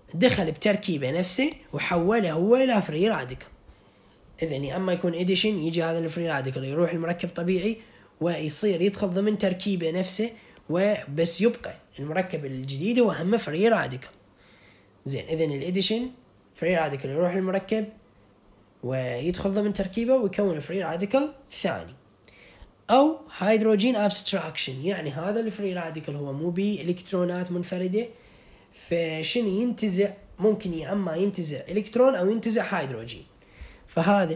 دخل بتركيبه نفسه وحوله هو الى فري راديكال. اذا يا اما يكون اديشن، يجي هذا الفري راديكال يروح المركب طبيعي ويصير يدخل ضمن تركيبه نفسه وبس يبقى المركب الجديد هو هم فري راديكال. زين، اذا الاديشن فري راديكال يروح المركب ويدخل ضمن تركيبه ويكون الفري راديكال الثاني. او هيدروجين ابستراكشن، يعني هذا الفري راديكال هو مو بيه الكترونات منفرده، فشنو ينتزع، ممكن يا اما ينتزع الكترون او ينتزع هيدروجين. فهذا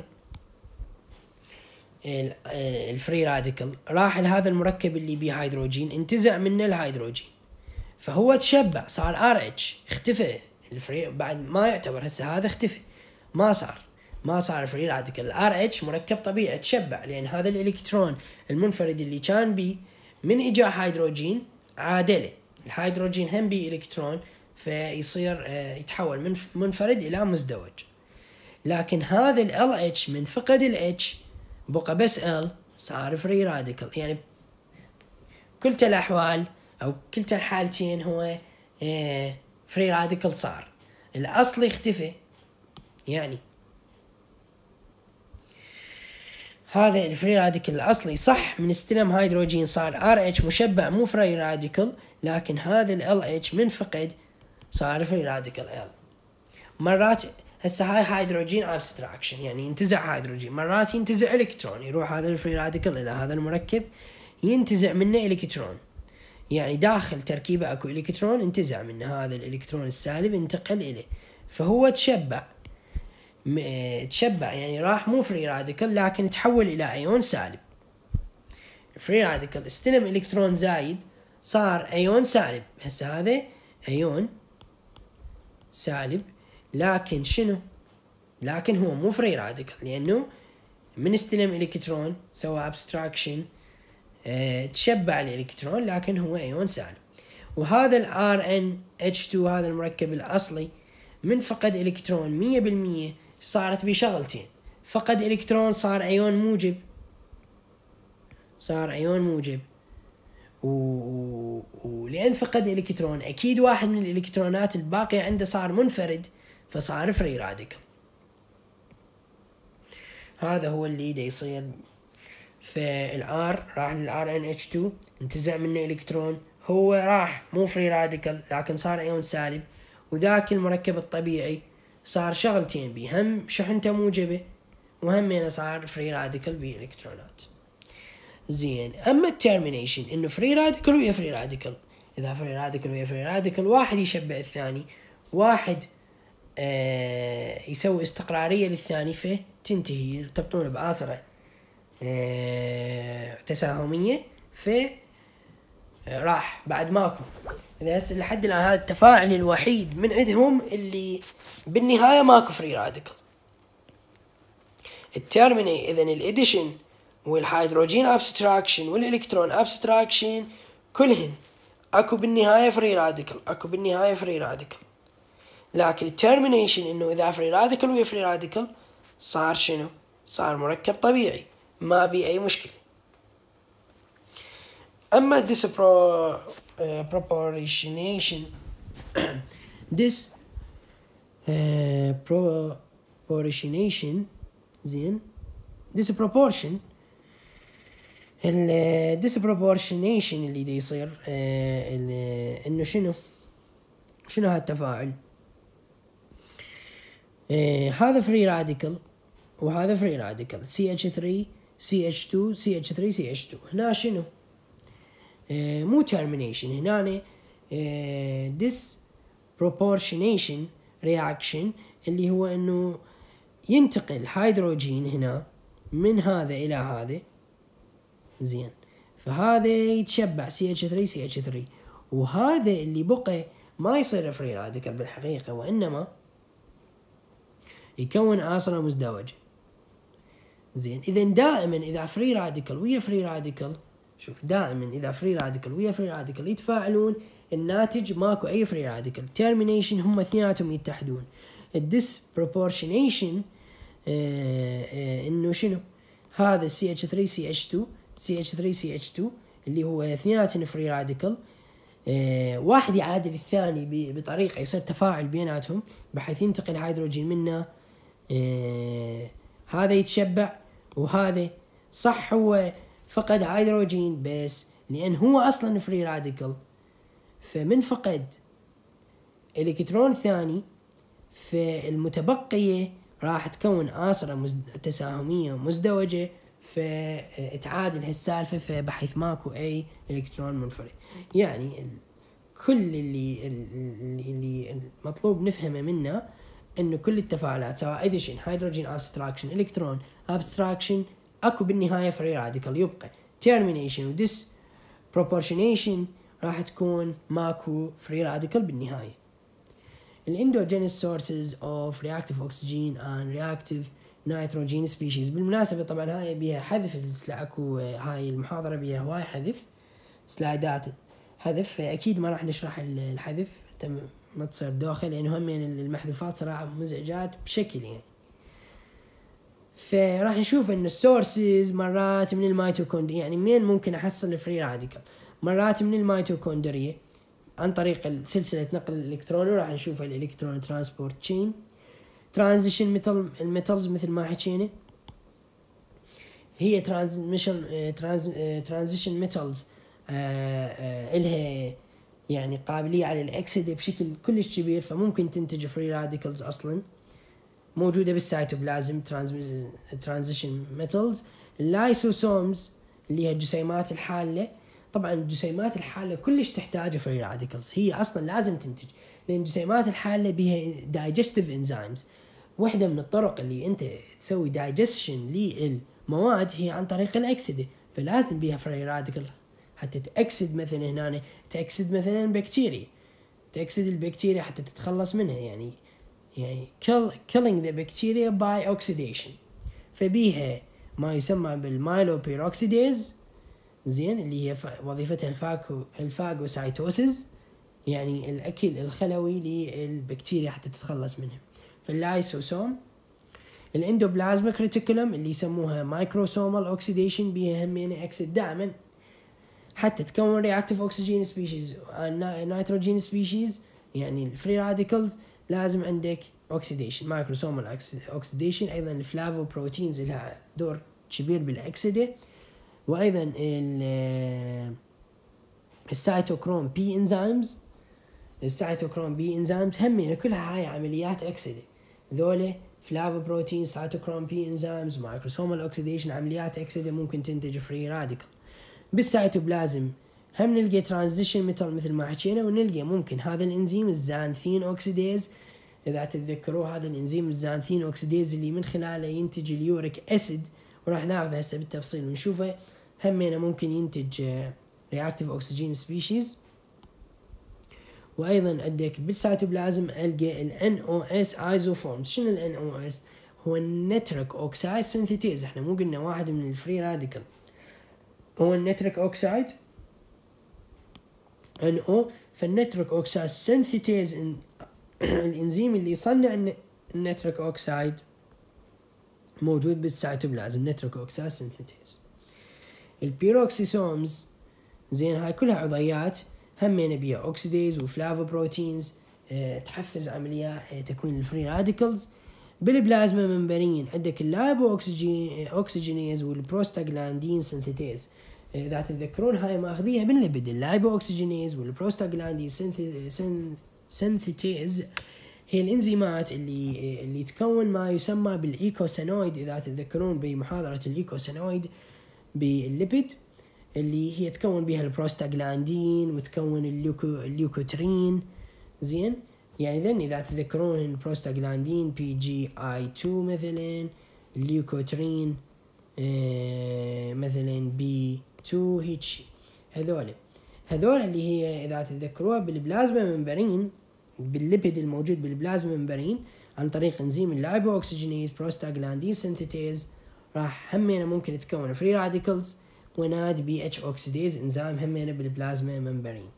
الفري راديكال راح لهذا المركب اللي بيه هيدروجين، انتزع منه الهيدروجين، فهو تشبع، صار ار اتش، اختفى الفري، بعد ما يعتبر هسه هذا اختفى، ما صار فري راديكال. الار اتش مركب طبيعي تشبع، لان هذا الالكترون المنفرد اللي كان بيه من اجا هيدروجين عادله، الهيدروجين هم بيه الكترون، فيصير يتحول من منفرد الى مزدوج. لكن هذا ال اتش من فقد ال اتش بقى بس ال، صار فري راديكال. يعني كلتا الاحوال او كلتا الحالتين هو فري راديكال، صار الاصلي اختفى. يعني هذا الفري راديكال الاصلي صح من استلم هيدروجين صار ار اتش مشبع مو فري راديكال، لكن هذا ال اتش من فقد صار فري راديكال ال. مرات هسه هاي هيدروجين ابستراكشن، يعني ينتزع هيدروجين، مرات ينتزع الكترون، يروح هذا الفري راديكال الى هذا المركب ينتزع منه الكترون، يعني داخل تركيبه اكو الكترون انتزع منه، هذا الالكترون السالب انتقل اليه، فهو تشبع يعني راح مو فري راديكال لكن تحول الى ايون سالب. فري راديكال استلم الكترون زايد صار ايون سالب، هسه هذا ايون سالب، لكن شنو؟ لكن هو مو فري راديكال، لانه من استلم الكترون سوى ابستراكشن تشبع الالكترون، لكن هو ايون سالب. وهذا ال RnH2 هذا المركب الاصلي من فقد الكترون 100% صارت بشغلتين، فقد الكترون صار ايون موجب، ولأن فقد الكترون اكيد واحد من الالكترونات الباقية عنده صار منفرد، فصار فري راديكال. هذا هو اللي دا يصير. فالار راح للRnH2 انتزع منه الكترون، هو راح مو فري راديكال لكن صار ايون سالب، وذاك المركب الطبيعي صار شغلتين بيه، هم شحنته موجبة وهم صار فري راديكال بالكترونات. زين، اما التيرمينيشن انه فري راديكال ويا فري راديكال، اذا فري راديكال ويا فري راديكال واحد يشبه الثاني، واحد يسوي استقرارية للثاني، فتنتهي يرتبطون بآصرة تساهمية، راح بعد ماكو. إذا هسه لحد الآن هذا التفاعل الوحيد من عندهم اللي بالنهاية ماكو فري راديكال. التيرميني إذن الإديشن والهيدروجين أبستراكشن والإلكترون أبستراكشن كلهن أكو بالنهاية فري راديكال، لكن التيرمينيشن إنه إذا فري راديكال ويا فري راديكال صار شنو؟ صار مركب طبيعي ما بي أي مشكلة. أما disproportionation زين disproportion disproportionation اللي دا يصير إنه شنو هالتفاعل، هذا فري راديكال وهذا فري راديكال CH3 CH2 CH3 CH2. هنا شنو؟ مو termination، هنا disproportionation reaction اللي هو انه ينتقل هيدروجين هنا من هذا الى هذا. زين، فهذا يتشبع CH3 CH3، وهذا اللي بقى ما يصير فري راديكال بالحقيقة، وإنما يكون آصرة مزدوجة. زين، إذا دائما إذا فري راديكال ويا فري راديكال، شوف دائما إذا فري راديكال ويا فري راديكال يتفاعلون، الناتج ماكو أي فري راديكال. تيرمينيشن هم اثنيناتهم يتحدون. الديسبروبورشنيشن إنه شنو؟ هذا CH3 CH2 CH3 CH2 اللي هو اثنيناتهم فري راديكال واحد يعادل الثاني بطريقة يصير تفاعل بيناتهم بحيث ينتقل هيدروجين منه هذا يتشبع وهذا صح هو فقد هيدروجين بس لأن هو أصلا فري راديكال، فمن فقد إلكترون ثاني فالمتبقية راح تكون آصرة تساهمية مزدوجة فتعادل هالسالفة، فبحيث ماكو أي إلكترون منفرد. يعني كل اللي مطلوب نفهمه منه إنه كل التفاعلات سواء addition hydrogen abstraction electron abstraction أكو بالنهاية free radical، يبقى termination و disproportionation راح تكون ماكو free radical بالنهاية. endogenous sources of reactive oxygen and reactive nitrogen species. بالمناسبة طبعا هاي بيها حذف اكو هاي المحاضرة بيها هواي حذف سلايدات حذف، فأكيد ما راح نشرح الحذف حتى ما تصير دوخة لأنه هم يعني المحذوفات صراحة مزعجات بشكل يعني. فراح نشوف إن السورسز مرات من الميتوكوندريا، يعني مين ممكن أحصل الفري راديكال؟ مرات من الميتوكوندريا عن طريق سلسلة نقل الإلكترون، وراح نشوف الإلكترون ترانسبورت تشين. ترانزيشن الميتالز مثل ما حكينا هي ترانزيشن ميتالز إلها يعني قابلية على الأكسدة بشكل كلش كبير، فممكن تنتج فري راديكالز أصلا موجودة بالسيتوبلازم. ترانزيشن ميتالز. اللايسوسومز اللي هي الجسيمات الحالة، طبعا الجسيمات الحالة كلش تحتاج فري راديكالز، هي أصلا لازم تنتج لأن الجسيمات الحالة بها digestive enzymes. واحدة من الطرق اللي أنت تسوي digestion للمواد هي عن طريق الأكسدة، فلازم بها فري راديكال حتى تأكسد مثلا هنا تأكسد مثلا بكتيريا، تأكسد البكتيريا حتى تتخلص منها، يعني killing the bacteria by oxidation. فبيها ما يسمى بالمايلوبيروكسيديز زين اللي هي وظيفتها الفاغوسايتوسيس، يعني الأكل الخلوي للبكتيريا حتى تتخلص منها. فاللايسوسوم. الاندوبلازميك ريتيكولم اللي يسموها مايكروسومال اوكسيديشن بيها همين اكسد دائما حتى تكون رياكتيف اوكسجين سبيشيز نيتروجين سبيشيز، يعني الفري راديكالز لازم عندك اوكسيديشن مايكروسومال اوكسيديشن. ايضا الفلافو بروتينز لها دور كبير بالاكسده، وايضا السيتوكروم بي انزيمز. السيتوكروم بي انزيمز همين كلها هاي عمليات اكسده، ذولا فلافو بروتين سيتوكروم بي انزيمز مايكروسومال اوكسيديشن عمليات اكسده ممكن تنتج فري راديكال. بالسيتوبلازم هم نلقى ترانزيشن ميتال مثل ما حكينا، ونلقى ممكن هذا الانزيم الزانثين اوكسيديز. اذا تتذكروا هذا الانزيم الزانثين اوكسيديز اللي من خلاله ينتج اليوريك اسيد، وراح نعرف هسه بالتفصيل ونشوفه. همينه ممكن ينتج رياكتيف اوكسجين سبيشيز. وايضا عندك بالسيتوبلازم القى ال NOS ايزوفورمز. شنو ال NOS؟ هو النيتريك اوكسايد سينثيتيز. احنا مو قلنا واحد من الفري راديكال هو النيتريك اوكسايد NO، فالنيتريك اوكسايد سينثيتيز الانزيم اللي يصنع النيتريك اوكسايد موجود بالسيتوبلازم، نيتريك اوكسايد سينثيتيز. البيروكسيسومز زين هاي كلها عضيات همين بيها اوكسيديز وفلافو بروتينز تحفز عملية تكوين الفري راديكالز. بالبلازما ممبرين عندك اللايبو اوكسجينيز والبروستاغلاندين سينثيتيز. اذا تتذكرون هاي ماخذيها بالليبيد، اللايبو اوكسجينيز والبروستاغلاندين سينثيتيز هي الانزيمات اللي تكون ما يسمى بالايكوسينويد. اذا تتذكرون بمحاضرة الايكوسينويد بالليبيد اللي هي تكون بها البروستاغلاندين وتكون الليوكوترين زين. يعني ذن اذا تذكرون البروستاغلاندين PGI2 مثلا، الليوكوترين مثلا B2 هيتشي، هذول اللي هي اذا تذكروها بالبلازما ممبرين بالليبيد الموجود بالبلازما ممبرين عن طريق انزيم اللايبو اوكسجينيز بروستاغلاندين سينثيتيز راح همينه ممكن تكون فري راديكالز وناد BH اوكسيديز انزيم همينه بالبلازما ممبرين.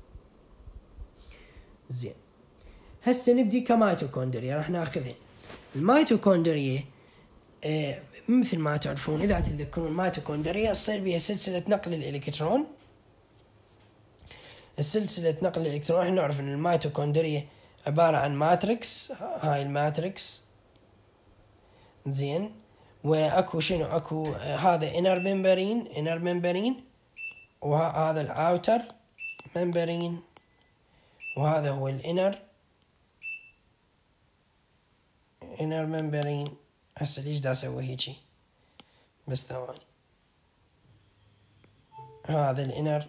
زين هسه نبدي كميتوكوندريا راح ناخذها. الميتوكوندريا مثل ما تعرفون اذا تتذكرون ميتوكوندريا تصير بها سلسلة نقل الالكترون السلسلة نقل الإلكترون احنا نعرف ان الميتوكوندريا عبارة عن ماتريكس، هاي الماتريكس زين، واكو شنو اكو هذا inner membrane وهذا الاوتر membrane وهذا هو الانر membrane. هسه ليش دا اسوي هيجي بس ثواني. هذا الانر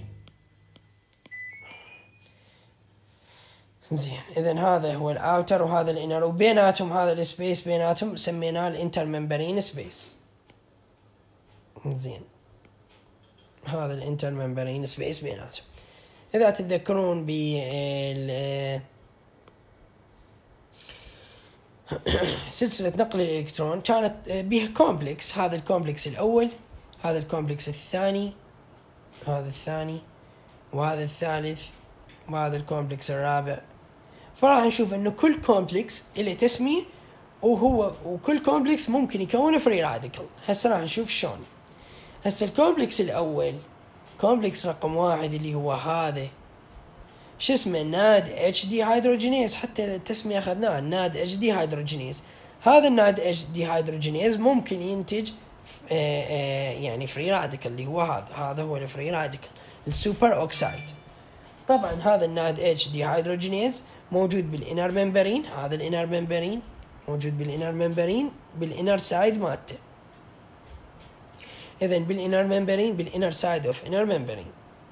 زين، اذا هذا هو الاوتر وهذا الانر، وبيناتهم هذا السبيس بيناتهم سميناه الانتر ممبرين سبيس. زين، هذا الانتر ممبرين سبيس بيناتهم. اذا تتذكرون بال سلسلة نقل الإلكترون كانت بها كومبلكس، هذا الكومبلكس الأول، هذا الكومبلكس الثاني، هذا الثاني، وهذا الثالث، وهذا الكومبلكس الرابع. فراح نشوف انه كل كومبلكس له تسمية، وكل كومبلكس ممكن يكون فري راديكال. هسه راح نشوف شلون. هسه الكومبلكس الأول كومبلكس رقم 1 اللي هو هذا شو اسمه ناد اتش دي هيدروجينيز، حتى التسمية اخذناها ناد اتش دي هيدروجينيز. هذا الناد اتش دي هيدروجينيز ممكن ينتج يعني فري راديكال اللي هو هذا هو الفري راديكال السوبر اوكسايد. طبعا هذا الناد اتش دي هيدروجينيز موجود بالانر ممبرين، هذا الانر ممبرين موجود بالانر ممبرين بالانر سايد مالته. اذا بالانر ممبرين بالانر سايد اوف انر ممبرين،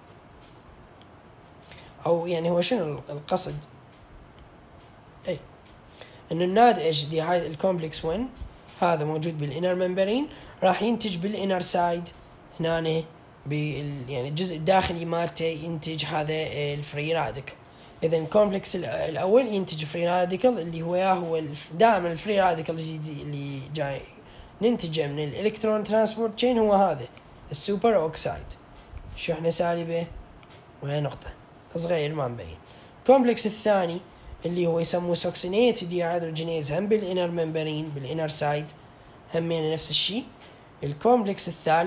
او يعني هو شنو القصد؟ اي انه الناد اتش دي هاي الكومبلكس 1 هذا موجود بالانر ممبرين، راح ينتج بالانر سايد هنا يعني الجزء الداخلي مالته ينتج هذا الفري راديكال. اذا الكومبلكس الاول ينتج فري راديكال اللي هو دائما الفري راديكال اللي جاي ننتجه من الالكترون ترانسبورت تشين هو هذا السوبر اوكسايد. شو احنا سالبه وهي نقطه صغير ما مبين. الكومبلكس الثاني اللي هو يسموه سوكسينيت دي هيدروجينيز هم بالانر ممبرين بالانر سايد همين نفس الشيء. الكومبلكس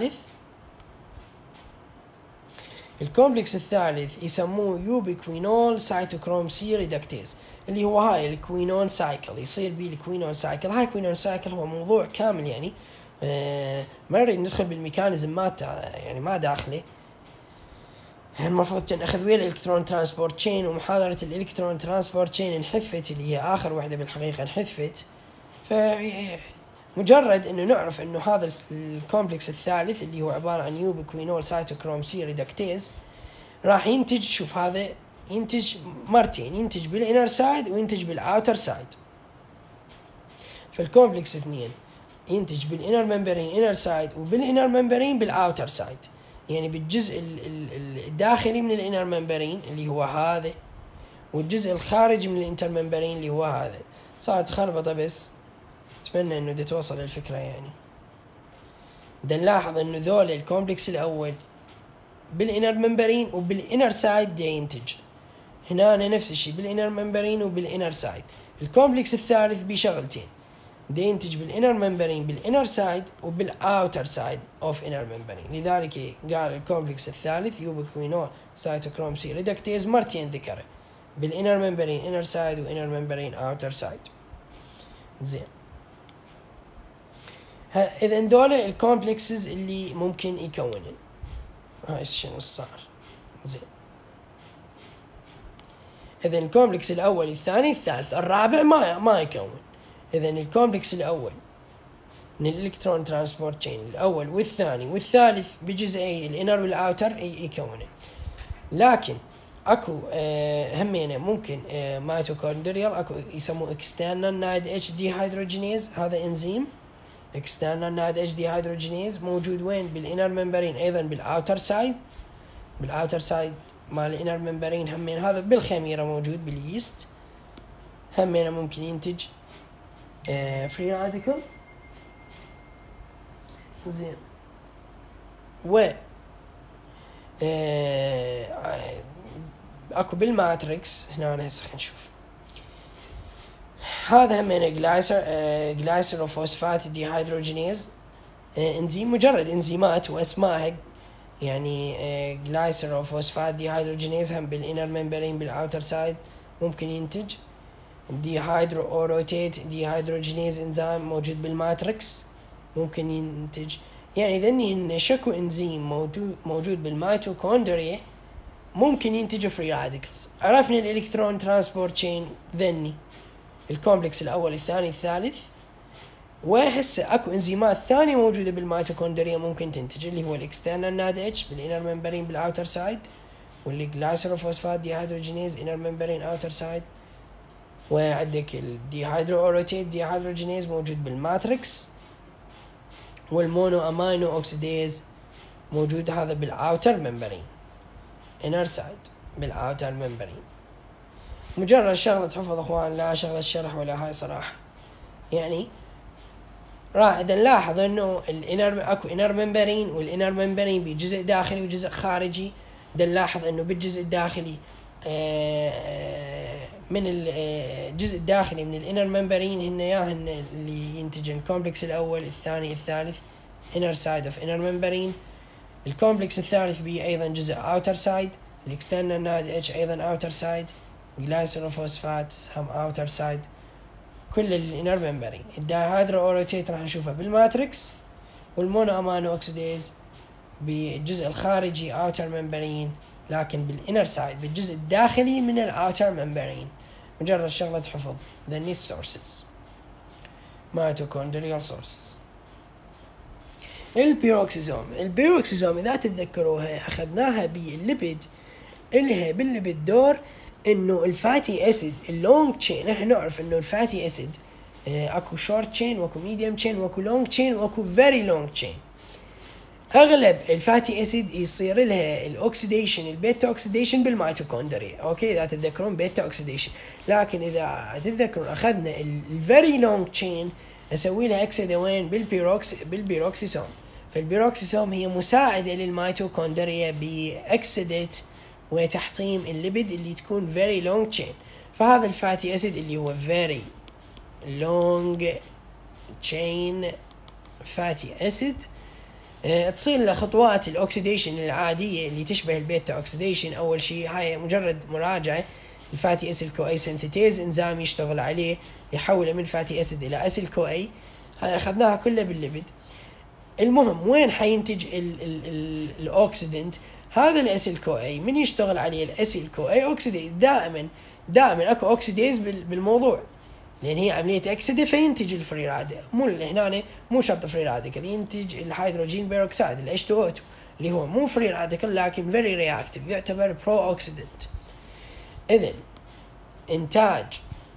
الثالث يسموه يوبيكوينول سايتوكروم سي ريدكتيز، اللي هو هاي الكوينون سايكل، يصير بيه الكوينون سايكل. هاي الكوينون سايكل هو موضوع كامل يعني ما نريد ندخل بالميكانيزم مالته يعني ما داخله. المفروض ناخذ ويا الالكترون ترانسبورت تشين، ومحاضرة الالكترون ترانسبورت تشين انحذفت اللي هي اخر وحده بالحقيقه انحذفت. فمجرد انه نعرف انه هذا الكومبلكس الثالث اللي هو عباره عن يوبيكوينول سايتوكروم سي ريدكتيز راح ينتج، شوف هذا ينتج مرتين، ينتج بالانر سايد وينتج بالاوتر سايد. فالكومبلكس 2 ينتج بالانر ممبرين انر سايد وبالانر ممبرين بالاوتر سايد، يعني بالجزء الداخلي من الانر ممبرين اللي هو هذا، والجزء الخارجي من الانتر ممبرين اللي هو هذا. صارت خربطه بس اتمنى انه توصل الفكره يعني. نلاحظ انه ذول الكومبلكس الاول بالانر ممبرين وبالانر سايد دا ينتج، هنا نفس الشيء بالانر ممبرين وبالانر سايد. الكومبلكس الثالث بشغلتين، دا ينتج بالانر ممبرين بالانر سايد وبالاوتر سايد اوف انر ممبرين. لذلك قال الكومبلكس الثالث يوبيكوينول سايتوكروم سي ريدكتيز مرتين ذكره بالانر ممبرين انر سايد وانر ممبرين اوتر سايد. زين، اذا دول الكومبلكسز اللي ممكن يكونن. هاي شنو صار؟ زين، اذا الكومبلكس الاول الثاني الثالث الرابع ما يكون. اذا الكومبلكس الاول من الالكترون ترانسبورت تشين الاول والثاني والثالث بجزئي الانر والاوتر يكونه. لكن اكو همينه ممكن ميتوكوندريال اكو يسموه اكسترنال نايد اتش دي هيدروجينيز، هذا انزيم اكسترنال نايد اتش دي هيدروجينيز موجود وين؟ بالانر ممبرين، ايضا بالاوتر سايد مال الانر ممبرين. همين هذا بالخميره موجود باليست، همين ممكن ينتج فري راديكال. زين، و اكو بالماتريكس هنا هسه خلينا نشوف. هذا همين جلايسيروفوسفات دي هيدروجينيز انزيم، مجرد انزيمات واسمائها يعني جلايسيروفوسفات ديهيدروجينيز هم بالانر ممبرين بالاوتر سايد ممكن ينتج. ديهيدرو اوروتيت ديهيدروجينيز انزيم موجود بالماتريكس ممكن ينتج. يعني ذني شكو انزيم موجود بالميتوكوندريا ممكن ينتج فري راديكلز. عرفنا الالكترون ترانسبورت تشين ذني الكومبلكس الاول الثاني الثالث، وهسه اكو انزيمات ثانيه موجوده بالميتوكوندريا ممكن تنتج، اللي هو الاكسترنال ناد اتش بالانر ممبرين بالاوتر سايد، واللي جلايسيروفوسفات ديهيدروجينيز انر ممبرين اوتر سايد، وعندك الديهيدرو اوروتيت ديهيدروجينيز موجود بالماتريكس، والمونو امينو اوكسيديز موجود هذا بالاوتر ممبرين انر سايد بالاوتر ممبرين. مجرد شغله حفظ اخوان، لا شغله شرح ولا هاي صراحه. يعني راح نلاحظ انه الانر اكو انر ممبرين، والانر ممبرين بجزء داخلي وجزء خارجي. نلاحظ انه بالجزء الداخلي من الجزء الداخلي من الانر ممبرين هن اللي ينتج الكومبلكس الاول الثاني الثالث inner side of inner membrane. الكومبلكس الثالث به ايضا جزء outer side، الاكسترنال ناد اتش ايضا outer side، والجلايسيروفوسفات هم outer side، كل الانر ممبرين. الدايهيدرو اوروتيت راح نشوفه بالماتريكس، والمونو امينو اوكسيديز بالجزء الخارجي outer membrane، لكن بالانر سايد بالجزء الداخلي من الاوتر membrane. مجرد شغلة حفظ the NIS sources mitochondrial sources. البيروكسيزوم اذا تتذكروها اخذناها بالليبيد، اللي بالليبيد دور انه الفاتي اسيد اللونج تشين. احنا نعرف انه الفاتي اسيد اكو شورت تشين واكو ميديوم تشين واكو لونج تشين واكو فيري لونج تشين. اغلب الفاتي اسيد يصير لها الاكسيديشن البيتا اوكسيديشن بالميتوكوندريا، اوكي اذا تتذكرون بيتا اوكسيديشن. لكن اذا تتذكرون اخذنا الفيري لونج تشين اسوي لها اكسده وين؟ بالبيروكسيسوم. فالبيروكسيسوم هي مساعده للميتوكوندريا باكسده وتحطيم الليبيد اللي تكون فيري لونج تشين. فهذا الفاتي اسيد اللي هو فيري لونج تشين فاتي اسيد تصير له خطوات الاكسيديشن العاديه اللي تشبه البيتا اوكسيديشن. اول شيء هاي مجرد مراجعه، الفاتي اسيد كو اي سينثيتيز انزيم يشتغل عليه يحوله من فاتي اسيد الى اسيل كو اي. هاي اخذناها كلها بالليبيد. المهم وين حينتج الاوكسيدنت؟ هذا الاسيل كو اي من يشتغل عليه الاسيل كو اي اوكسيديز. دائما اكو اوكسيديز بالموضوع، لان هي عمليه اكسده فينتج الفري راديكال. مو هنا مو شرط فري راديكال، ينتج الهيدروجين بيروكسيد ال H2O2 اللي هو مو فري راديكال لكن فيري رياكتيف، يعتبر برو اوكسيدنت. اذن انتاج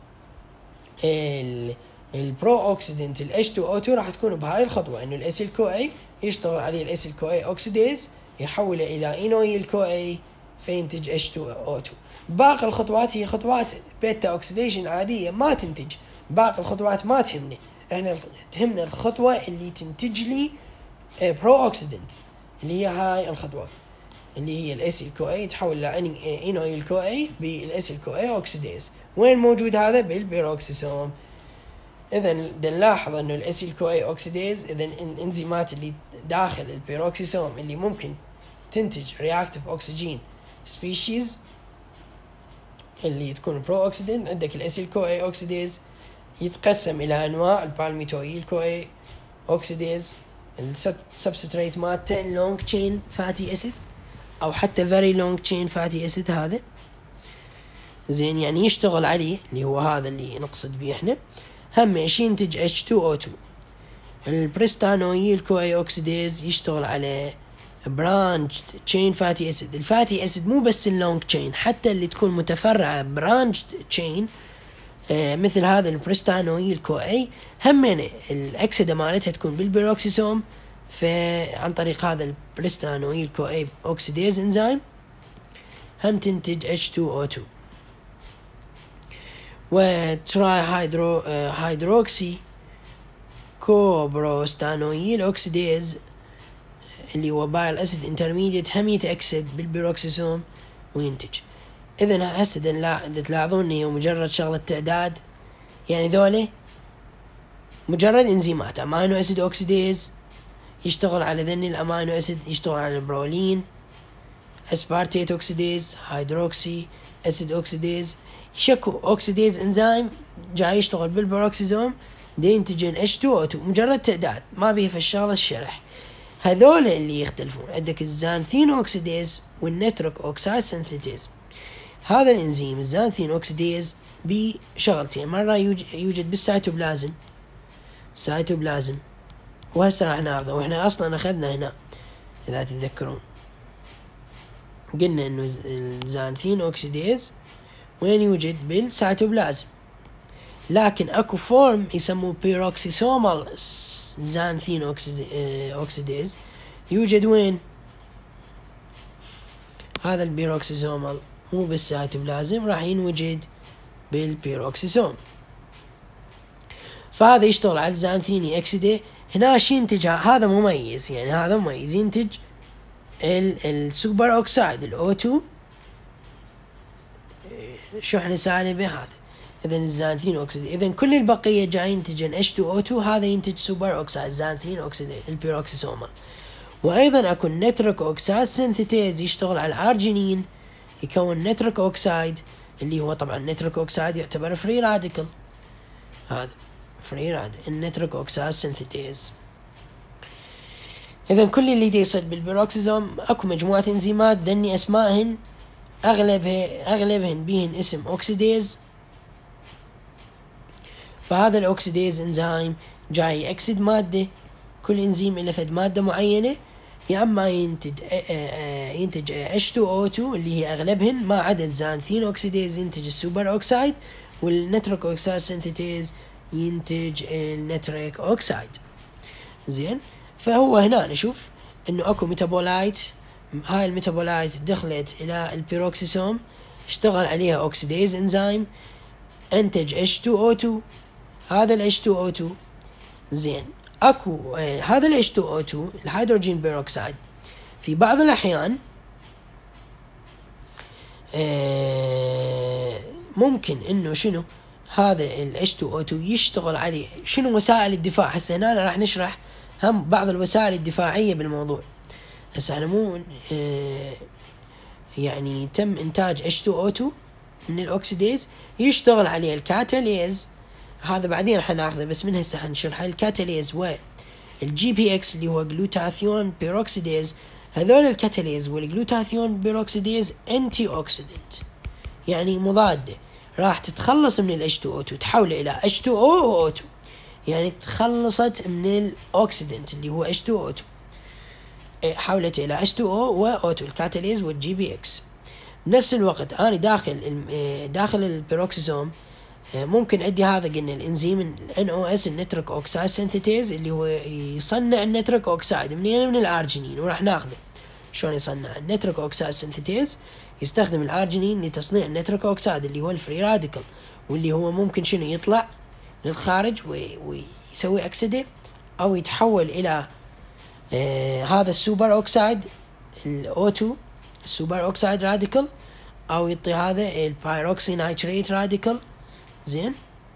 البرو اوكسيدنت ال H2O2 راح تكون بهاي الخطوه، انه الاسيل كو اي يشتغل عليه الاسيل كو اي اوكسيديز يحوله الى اينويل كو اي فينتج H2O2. باقي الخطوات هي خطوات بيتا اوكسيديشن عاديه ما تنتج، باقي الخطوات ما تهمني، احنا تهمنا الخطوه اللي تنتج لي برو اوكسيدنت، اللي هي هاي الخطوه اللي هي الاسيل كو اي تحول لاينويل كو اي بالاسيل كو اي اوكسيديز. وين موجود هذا؟ بالبيروكسيسوم. اذا نلاحظ انه الاسيل كو اي اوكسيديز، اذا الانزيمات اللي داخل البيروكسيسوم اللي ممكن تنتج رياكتيف اوكسجين سبيشيز اللي تكون برو اوكسيدنت. عندك الاسيل كو اي اوكسيديز يتقسم الى انواع، البالميتويل كو اي اوكسيديز السبستريت مالته لونج تشين فاتي اسيد او حتى فيري لونج تشين فاتي اسيد. هذا زين يعني يشتغل عليه اللي هو هذا اللي نقصد به احنا، هم ينتج H2O2. البريستانويل كو اي اوكسيديز يشتغل على برانشد تشين فاتي اسيد. الفاتي اسيد مو بس اللونج تشين، حتى اللي تكون متفرعه برانشد تشين مثل هذا البريستانويل كو اي همين الاكسده مالتها تكون بالبيروكسيسوم، فعن طريق هذا البريستانويل كو اي اوكسيديز انزيم هم تنتج H2O2. وتراي هيدروكسي كوبروستانويل اوكسيديز اللي هو بايل اسيد انترميديت هم يتأكسد بالبيروكسيسوم وينتج. اذا هسه تلاحظون هي مجرد شغلة تعداد، يعني ذولي مجرد انزيمات امينو اسيد اوكسيديز يشتغل على ذني الامينو اسيد، يشتغل على البرولين، اسبارتيت اوكسيديز، هيدروكسي اسيد اوكسيديز. شكو اوكسيديز انزيم جاي يشتغل بالبروكسيزوم دي ينتج H2O2. مجرد تعداد ما بيه في الشغله الشرح. هذول اللي يختلفون، عندك الزانثين اوكسيديز والنيتريك اوكسايد سينثيتيز. هذا الانزيم الزانثين اوكسيديز بشغلتين، مرة يوجد بالسيتوبلازم، وهسه راح ناخذه، واحنا اصلا اخذنا هنا اذا تتذكرون قلنا انه الزانثين اوكسيديز وين يوجد بالسيتوبلازم، لكن اكو فورم يسموه بيروكسيسومال زانثين اوكسيديز يوجد وين؟ هذا البيروكسيسومال مو بالسيتوبلازم، راح ينوجد بالبيروكسيسوم. فهذا يشتغل على الزانثيني اكسيدي. هنا شي ينتج، هذا مميز، يعني هذا مميز، ينتج السوبر اوكسايد الO2 شحنة سالبة هذا. اذا الزانثين اوكسيدي، اذا كل البقية جاي ينتجن H2O2، هذا ينتج سوبر اوكسايد زانثين اوكسيدي البيروكسيسومال. وايضا اكو نيتريك اوكسايد سينثيتيز يشتغل على الارجينين يكون نيتريك اوكسايد، اللي هو طبعا نيتريك اوكسايد يعتبر فري راديكال، هذا فري راديكال النيتريك اوكسايد سينثيتيز. اذا كل اللي دي يصير بالبيروكسيزوم اكو مجموعة انزيمات ذني اسمائهن اغلبهن بيهن اسم اوكسيديز. فهذا الاوكسيديز انزيم جاي يأكسد مادة، كل انزيم له فد مادة معينة، يا اما ينتج H2O2 اللي هي اغلبهن، ما عدا الزانثين اوكسيديز ينتج السوبر اوكسايد، والنيتريك اوكسايد سينثيتيز ينتج النيتريك اوكسايد. زين، فهو هنا نشوف انه اكو ميتابولايت، هاي الميتابولايت دخلت الى البيروكسيسوم، اشتغل عليها اوكسيديز انزيم، انتج H2O2. هذا ال H2O2 زين، اكو هذا ال H2O2 الهيدروجين بيروكسيد في بعض الاحيان ممكن انه شنو هذا ال H2O2 يشتغل عليه شنو وسائل الدفاع. هسه هنا راح نشرح هم بعض الوسائل الدفاعية بالموضوع. هسه احنا مو يعني تم انتاج H2O2 من الاوكسيديز، يشتغل عليه الكاتاليز، هذا بعدين راح ناخذه، بس من هسه حنشرح الكاتاليز والGPX اللي هو جلوتاثيون بيروكسيديز. هذول الكاتاليز والجلوتاثيون بيروكسيديز انتي اوكسيدنت، يعني مضادة، راح تتخلص من ال H2O2 تحوله الى H2O2، يعني تخلصت من الاوكسيدنت اللي هو H2O2 حولته الى H2O و O2 الكاتاليز والGPX. بنفس الوقت انا داخل البيروكسيزوم ممكن عندي هذا قلنا الانزيم NOS النيتريك اوكسايد سينثيتيز اللي هو يصنع النيتريك اوكسايد من الارجينين، وراح ناخذه شلون يصنع النيتريك اوكسايد سينثيتيز. يستخدم الارجينين لتصنيع النيتريك اوكسايد اللي هو الفري راديكال، واللي هو ممكن شنو يطلع للخارج ويسوي اكسده، او يتحول الى هذا السوبر اوكسايد الO2 السوبر اوكسايد راديكال، او يعطي هذا البايروكسي نايتريت راديكال. زين،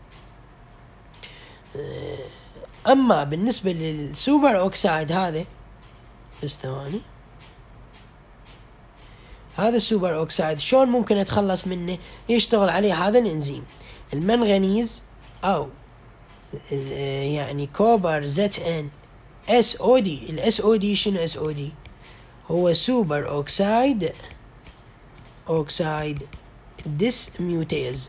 اما بالنسبة للسوبر اوكسايد هذا، بس ثواني، هذا السوبر اوكسايد شلون ممكن اتخلص منه؟ يشتغل عليه هذا الانزيم المنغنيز، او يعني كوبر زت ان SOD. ال SOD شنو SOD؟ هو سوبر اوكسايد ديسميوتيز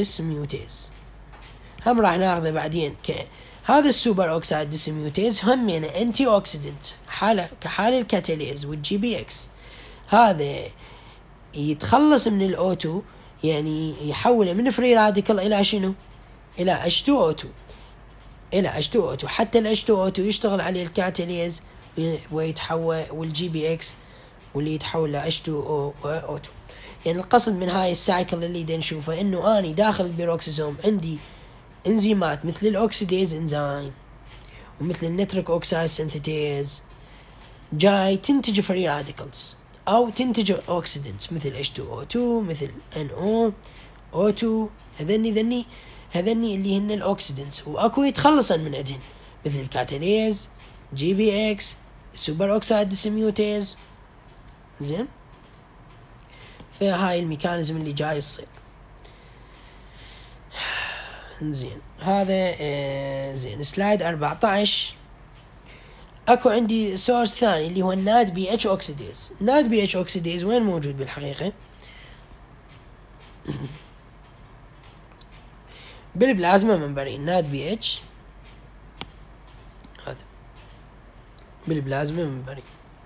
هم راح ناخذه بعدين. هذا السوبر اوكسايد ديسميوتيز هم يعني انتي اوكسيدنت كحال الكاتاليز والGPX. هذا يتخلص من الO2، يعني يحوله من فري راديكال الى شنو؟ الى H2O2 حتى ال H2O2 يشتغل عليه الكاتاليز ويتحول، والGPX واللي يتحول ل H2O2. يعني القصد من هاي السايكل اللي دا نشوفه انه اني داخل البيروكسيزوم عندي انزيمات مثل الاوكسيديز انزيم ومثل النيتريك اوكسايد سينثيتيز جاي تنتج فري راديكالز او تنتج اوكسيدنتس مثل H2O2 مثل NO2. هذني اللي هن الاوكسيدنتس، واكو يتخلصن من عندهن مثل الكاتاليز جي بي اكس سوبر اوكسايد ديسميوتيز. زين، فهاي الميكانيزم اللي جاي يصير. زين هذا زين. سلايد 14 اكو عندي سورس ثاني اللي هو الناد بي اتش اوكسيديز. ناد بي اتش اوكسيديز وين موجود بالحقيقة؟ بالبلازما ممبرين. ناد بي اتش هذا بالبلازما ممبرين.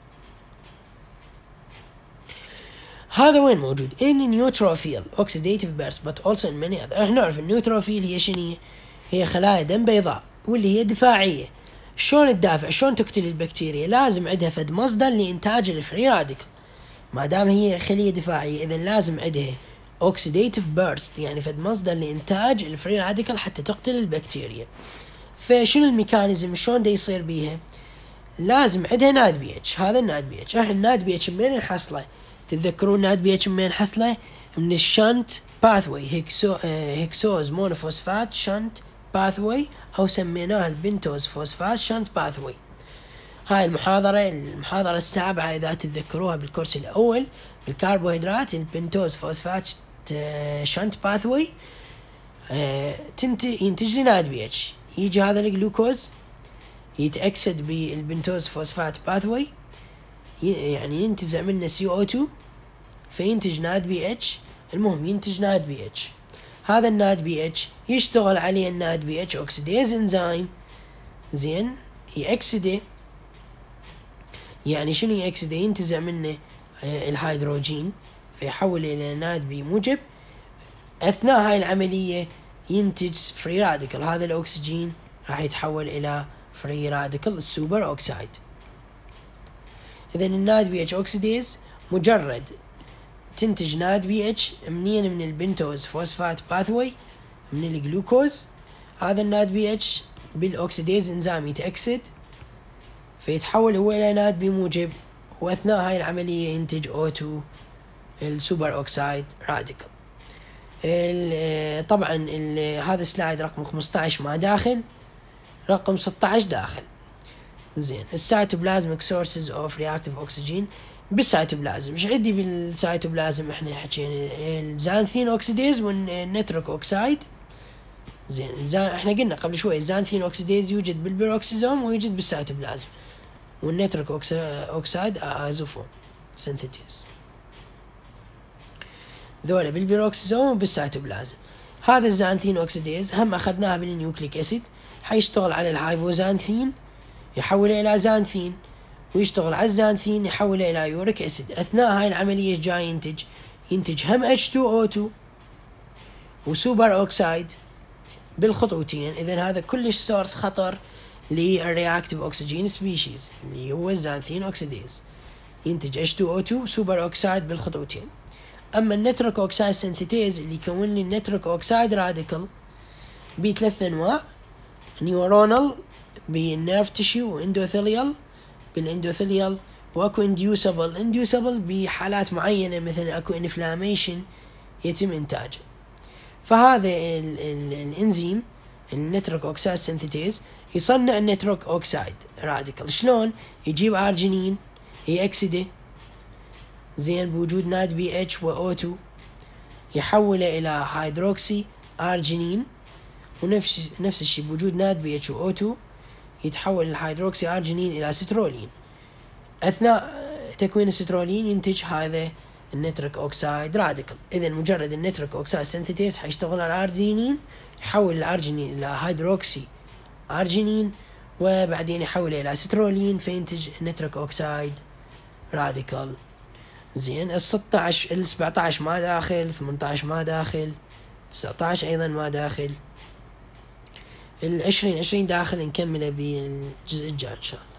هذا وين موجود؟ in neutrophil oxidative burst but also in many other. احنا نعرف النيوتروفيل هي شنو؟ هي خلايا دم بيضاء واللي هي دفاعية. شلون تدافع؟ شلون تقتل البكتيريا؟ لازم عندها فد مصدر لإنتاج الفري راديكال. ما دام هي خلية دفاعية إذا لازم عندها اوكسيديتيف بيرست، يعني فد مصدر لإنتاج الفري راديكال حتى تقتل البكتيريا. فشنو الميكانيزم؟ شلون دا يصير بيها؟ لازم عندها ناد بي اتش. هذا الناد بي اتش. احنا الناد بي اتش منين نحصله؟ تتذكرون ناد بي اتش منين نحصله؟ من الشنت باثوي، هيكسوز مونوفوسفات شنت باثوي، او سميناه البنتوز فوسفات شنت باثوي. هاي المحاضرة السابعة إذا تتذكروها بالكورس الأول بالكربوهيدرات، البنتوز فوسفات شنت باثوي ينتج لنا ناد بي اتش. يجي هذا الجلوكوز يتأكسد بالبنتوز فوسفات باثوي، يعني ينتزع منه CO2 فينتج ناد بي اتش. المهم ينتج ناد بي اتش. هذا الناد بي اتش يشتغل عليه الناد بي اتش اوكسيديز انزيم. زين، يأكسده. يعني شنو يأكسده؟ ينتزع منه الهيدروجين فيحول الى ناد بي موجب. اثناء هاي العملية ينتج فري راديكال. هذا الاكسجين راح يتحول الى فري راديكال السوبر اوكسايد. اذا الناد بي اتش اوكسيديز مجرد تنتج ناد بي اتش منين؟ من البنتوز فوسفات باثوي من الجلوكوز. هذا الناد بي اتش بالاكسيديز انزيم يتأكسد فيتحول هو الى ناد بي موجب، واثناء هاي العملية ينتج O2 السوبر اوكسايد راديكال. طبعا هذا السلايد رقم 15 ما داخل، رقم 16 داخل. زين، السيتوبلازميك سورسز اوف رياكتيف اوكسجين. بالسيتوبلازم ايش عندي بالسيتوبلازم؟ احنا حكينا الزانثين اوكسيديز والنيتروك اوكسايد. زين، احنا قلنا قبل شوي الزانثين اوكسيديز يوجد بالبيروكسيزوم ويوجد بالسيتوبلازم، والنيتروك اوكسايد ازوفون سينثيتيز. ذولا بالبيروكسيزوم وبالسيتوبلازم. هذا الزانثين اوكسيديز هم اخذناها بالنيوكليك اسيد، حيشتغل على الهايبوزانثين يحوله الى زانثين، ويشتغل على الزانثين يحوله الى يوريك اسيد. اثناء هاي العملية جاي ينتج هم H2O2 وسوبر اوكسايد بالخطوتين. اذا هذا كلش سورس خطر للرياكتيف اوكسجين سبيشيز اللي هو الزانثين اوكسيديز. ينتج H2O2 سوبر اوكسايد بالخطوتين. اما النيتروك اوكسايد سينثيتيز اللي يكون لي النيتروك اوكسايد راديكال بثلاث انواع: نيورونال بالنيرف تيشيو، واندوثيليال بالاندوثيليال، واكو انديوسبل بحالات معينة مثل اكو انفلاميشن يتم انتاجه. فهذا الانزيم النيتروك اوكسايد سينثيتيز يصنع النيتروك اوكسايد راديكال. شلون؟ يجيب ارجينين يأكسده، زين، بوجود ناد بي اتش و O2 يحوله الى هيدروكسي ارجينين، ونفس الشيء بوجود ناد بي اتش و O2 يتحول الهيدروكسي ارجينين الى سترولين. اثناء تكوين السترولين ينتج هذا النيتريك اوكسايد راديكال. اذا مجرد النيتريك اوكسايد سينثيتيز حيشتغل على الارجينين، يحول الارجينين الى هيدروكسي ارجينين، وبعدين يحوله الى سترولين فينتج النيتريك اوكسايد راديكال. زين، ال 17 ما داخل، 18 ما داخل، 19 ايضا ما داخل، ال 20 داخل. نكمله بالجزء الجاي ان شاء الله.